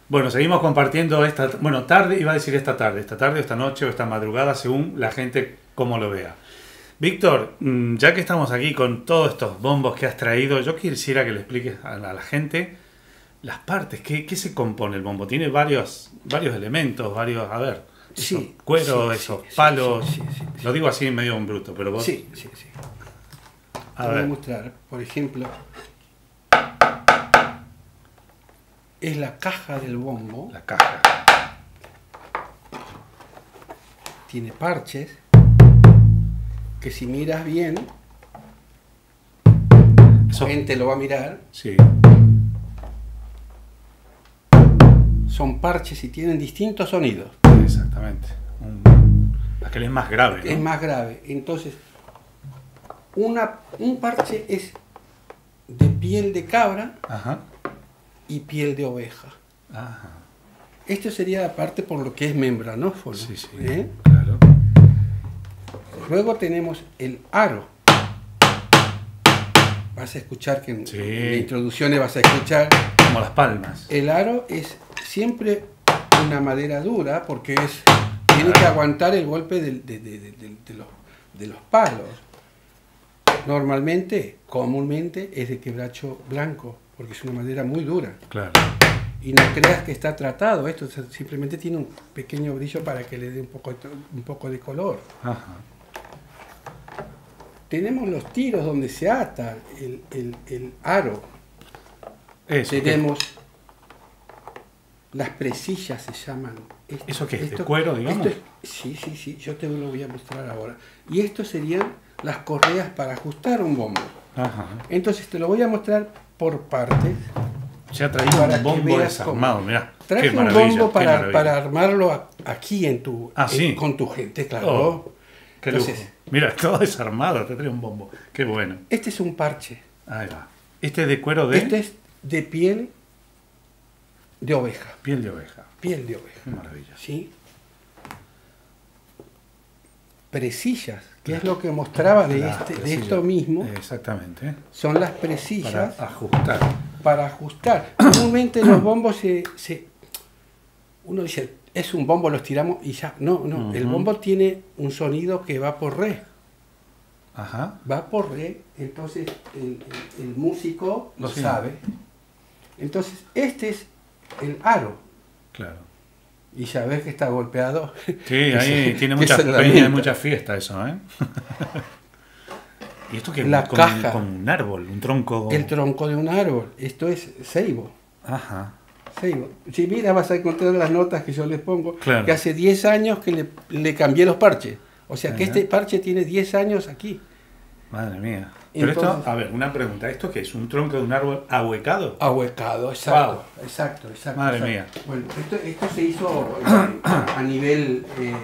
Bueno, seguimos compartiendo esta, bueno, tarde, iba a decir esta tarde o esta noche o esta madrugada, según la gente cómo lo vea. Víctor, ya que estamos aquí con todos estos bombos que has traído, yo quisiera que le expliques a la gente las partes, ¿qué se compone el bombo? Tiene varios elementos, a ver, esos cuero, esos palos, lo digo así en medio en bruto, pero vos... Sí. Te voy a mostrar, por ejemplo, es la caja del bombo. La caja. Tiene parches que si miras bien, la gente lo va a mirar. Sí. Son parches y tienen distintos sonidos. Exactamente. Aquel es más grave, ¿no? Es más grave. Entonces, un parche es de piel de cabra. Ajá. Y piel de oveja. Ajá. Esto sería la parte por lo que es membranófono. Sí, claro. Luego tenemos el aro. Vas a escuchar que en la introducción vas a escuchar... Como las palmas. El aro es siempre una madera dura porque tiene que aguantar el golpe de los palos. Comúnmente es de quebracho blanco, porque es una madera muy dura. Claro. Y no creas que está tratado, esto simplemente tiene un pequeño brillo para que le dé un poco de color. Ajá. Tenemos los tiros donde se ata el aro. Tenemos las presillas, se llaman. ¿Eso qué es? ¿De cuero, digamos? Sí, yo te lo voy a mostrar ahora. Y esto serían las correas para ajustar un bombo. Ajá. Entonces te lo voy a mostrar por partes. Ya traído un bombo desarmado, mirá. Traje un bombo para armarlo aquí con tu gente, claro. Oh, qué lujo. Mira, todo desarmado, te trae un bombo. Qué bueno. Este es un parche. Ahí va. ¿Este es de cuero de...? Este es de piel de oveja. Piel de oveja. Piel de oveja. Qué maravilla. ¿Sí? Presillas, que es lo que mostraba de esto mismo. Exactamente. Son las presillas. Para ajustar. Comúnmente los bombos uno dice, es un bombo, los tiramos y ya. No. El bombo tiene un sonido que va por re. Ajá. Va por re, entonces el músico lo sabe. Entonces, este es el aro. Claro. Y ya ves que está golpeado. Sí, ahí tiene mucha peña, mucha fiesta eso, ¿eh? ¿Y esto qué es? Con un árbol, un tronco. El tronco de un árbol. Esto es ceibo. Ajá. Ceibo. Si mira, vas a encontrar las notas que yo les pongo. Claro. Que hace 10 años que le cambié los parches. O sea que este parche tiene 10 años aquí. Madre mía. Pero entonces, esto, a ver, una pregunta. ¿Esto qué es? ¿Un tronco de un árbol ahuecado? Ahuecado, exacto. Wow. Exacto. Madre mía. Bueno, esto se hizo a nivel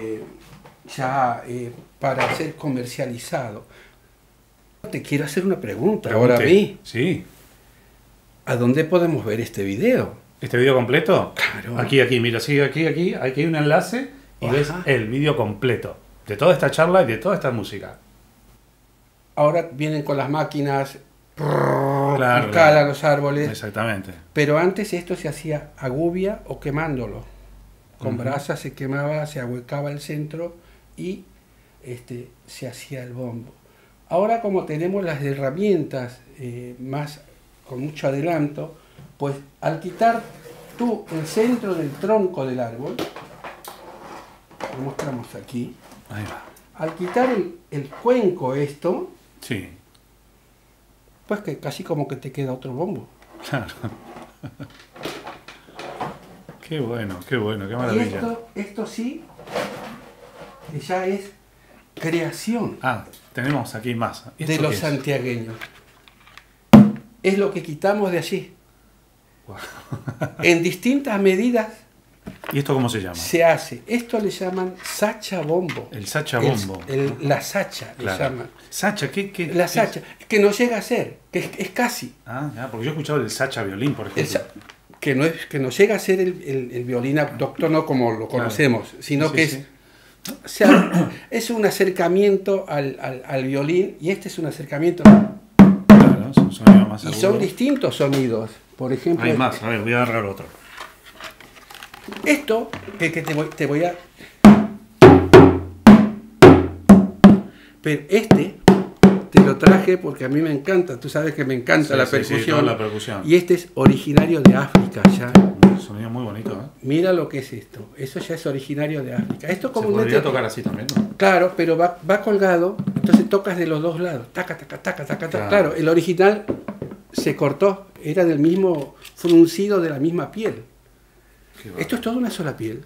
para ser comercializado. Te quiero hacer una pregunta. Ahora a mí. Sí. ¿A dónde podemos ver este video? ¿Este video completo? Claro. Aquí, mira, sigue aquí. Aquí hay un enlace y ves el video completo de toda esta charla y de toda esta música. Ahora vienen con las máquinas, calan los árboles. Exactamente. Pero antes esto se hacía a gubia o quemándolo. Con brasa se quemaba, se ahuecaba el centro y se hacía el bombo. Ahora como tenemos las herramientas con mucho adelanto, pues al quitar tú el centro del tronco del árbol, lo mostramos aquí, ahí va. Al quitar el cuenco esto, sí, pues que casi como que te queda otro bombo. Claro. Qué bueno, qué maravilla. Y esto sí, que ya es creación. Tenemos aquí más. De los santiagueños. Es lo que quitamos de allí. Wow. En distintas medidas. ¿Y esto cómo se llama? Se hace. Esto le llaman sacha bombo. El sacha bombo. La sacha le llaman. ¿Sacha? ¿Qué? La sacha. Que no llega a ser. Que es casi. Porque yo he escuchado el sacha violín, por ejemplo. Que no llega a ser el violín autóctono como lo conocemos, sino que es... O sea, es un acercamiento al violín y este es un acercamiento. Claro, es un sonido más agudo. Y son distintos sonidos. Por ejemplo. Hay más, a ver, voy a agarrar otro. Esto, que te voy a... Pero este te lo traje porque a mí me encanta, tú sabes que me encanta la percusión. Sí, toda la percusión. Y este es originario de África ya. Un sonido muy bonito, ¿eh? Mira lo que es esto. Eso ya es originario de África. Esto Se comúnmente... podría tocar así también, ¿no? Claro, pero va colgado, entonces tocas de los dos lados. Taca, taca, taca, taca, taca. Claro, el original se cortó, era del mismo fruncido de la misma piel. Esto es toda una sola piel.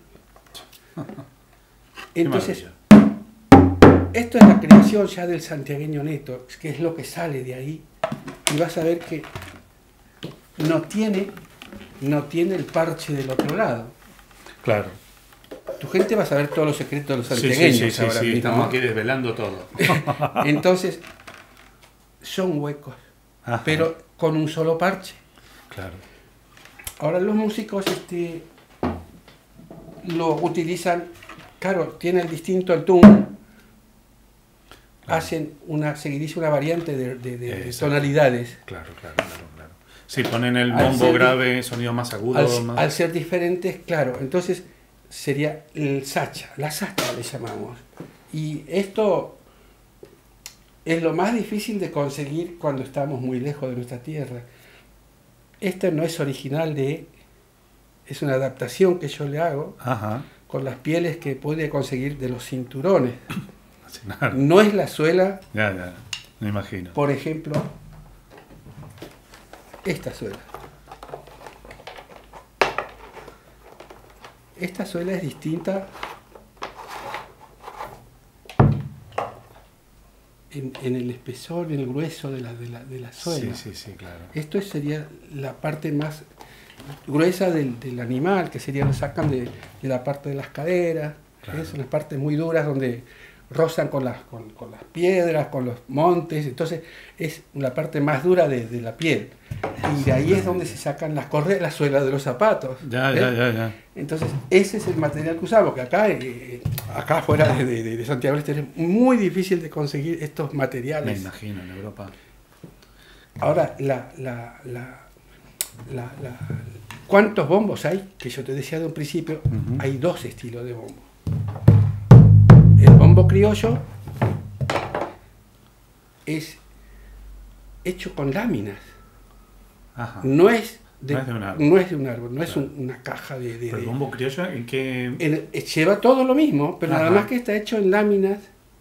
Entonces, esto es la creación ya del santiagueño neto, que es lo que sale de ahí. Y vas a ver que no tiene el parche del otro lado. Claro. Tu gente va a saber todos los secretos de los santiagueños. Sí, ahora mismo, estamos ¿no? aquí desvelando todo. Entonces, son huecos, Ajá. pero con un solo parche. Claro. Ahora los músicos lo utilizan, claro, tiene el distinto el tune, hacen se dice una variante de tonalidades. Claro. Sí, ponen el bombo grave, sonido más agudo. Al ser diferentes, claro, entonces sería el sacha, la sacha le llamamos. Y esto es lo más difícil de conseguir cuando estamos muy lejos de nuestra tierra. Esta no es original es una adaptación que yo le hago. Ajá. Con las pieles que pude conseguir de los cinturones. Claro. No es la suela. Ya, me imagino. Por ejemplo, esta suela. Esta suela es distinta en el espesor, en el grueso de la suela. Sí, claro. Esto sería la parte más gruesa del animal, que sería lo sacan de la parte de las caderas. Claro. Son las partes muy duras donde rozan con las piedras, con los montes. Entonces es la parte más dura de la piel. Y de ahí es donde se sacan las correas, las suelas de los zapatos. Ya. Entonces ese es el material que usamos, que acá fuera de Santiago del Estero es muy difícil de conseguir estos materiales. Me imagino, en Europa. Ahora, ¿cuántos bombos hay? Que yo te decía de un principio, hay dos estilos de bombo. El bombo criollo es hecho con láminas. Ajá. No es de un árbol, no es claro. una caja de... ¿Pero el bombo criollo en qué...? Lleva todo lo mismo, pero Ajá. nada más que está hecho en láminas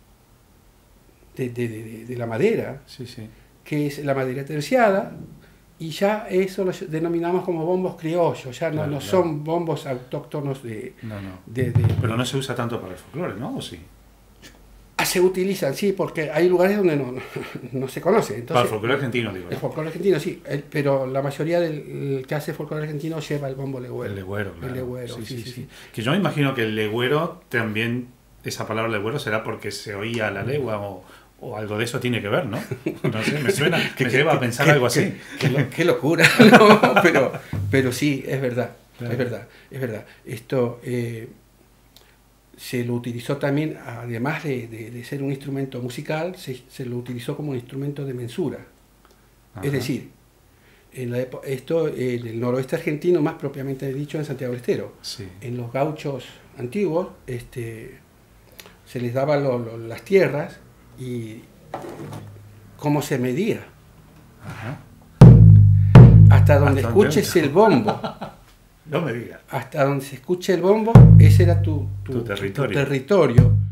de la madera, Sí. que es la madera terciada, y ya eso lo denominamos como bombos criollos, ya no son bombos autóctonos No. de... Pero no se usa tanto para el folclore, ¿no? ¿O sí? Se utilizan, sí, porque hay lugares donde no se conoce. Entonces, Para el folclore argentino, digo. El folclore argentino, sí, pero la mayoría del que hace folclore argentino lleva el bombo legüero. El legüero, claro. El legüero, Sí. Que yo me imagino que el legüero también, esa palabra legüero será porque se oía a la legua o algo de eso tiene que ver, ¿no? No sé, me suena, me lleva a pensar algo así. Qué locura, ¿no? Pero sí, es verdad, claro. es verdad. Esto se lo utilizó también, además de ser un instrumento musical, se lo utilizó como un instrumento de mensura. Ajá. Es decir, en el noroeste argentino, más propiamente dicho en Santiago del Estero, sí. En los gauchos antiguos se les daban las tierras y cómo se medía. Ajá. Hasta donde escuches el bombo. No me digas. Hasta donde se escuche el bombo, ese era tu territorio.